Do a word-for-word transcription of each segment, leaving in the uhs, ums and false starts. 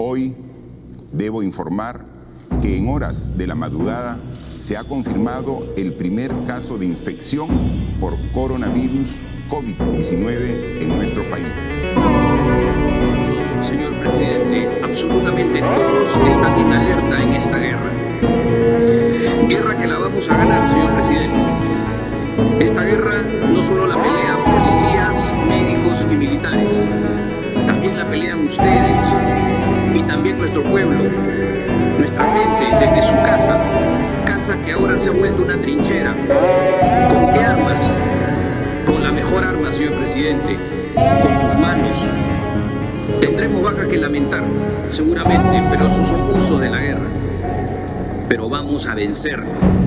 Hoy debo informar que en horas de la madrugada se ha confirmado el primer caso de infección por coronavirus COVID diecinueve en nuestro país. Todos, señor presidente, absolutamente todos están en alerta en esta guerra. Guerra que la vamos a ganar, señor presidente. Esta guerra no solo la pelean policías, médicos y militares, también la pelean ustedes y también nuestro pueblo, nuestra gente desde su casa, casa que ahora se ha vuelto una trinchera. ¿Con qué armas? Con la mejor arma, señor presidente, con sus manos. Tendremos bajas que lamentar, seguramente, pero esos son usos de la guerra. Pero vamos a vencer.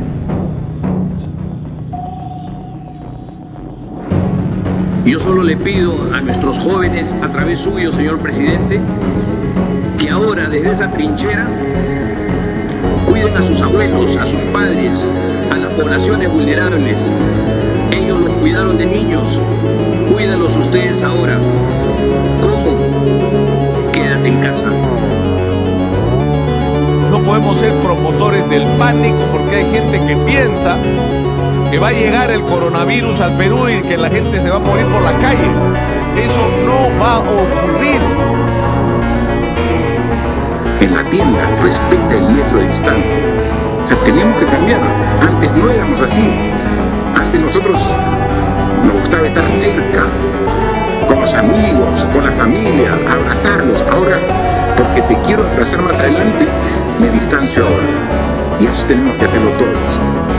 Yo solo le pido a nuestros jóvenes, a través suyo, señor presidente, que ahora desde esa trinchera cuiden a sus abuelos, a sus padres, a las poblaciones vulnerables. Ellos los cuidaron de niños, cuídalos ustedes ahora. ¿Cómo? Quédate en casa. No podemos ser promotores del pánico porque hay gente que piensa que va a llegar el coronavirus al Perú y que la gente se va a morir por la calle. Eso no va a ocurrir. En la tienda respeta el metro de distancia. O sea, tenemos que cambiar. Antes no éramos así. Antes nosotros nos gustaba estar cerca, con los amigos, con la familia, abrazarlos. Ahora, porque te quiero abrazar más adelante, me distancio ahora. Y eso tenemos que hacerlo todos.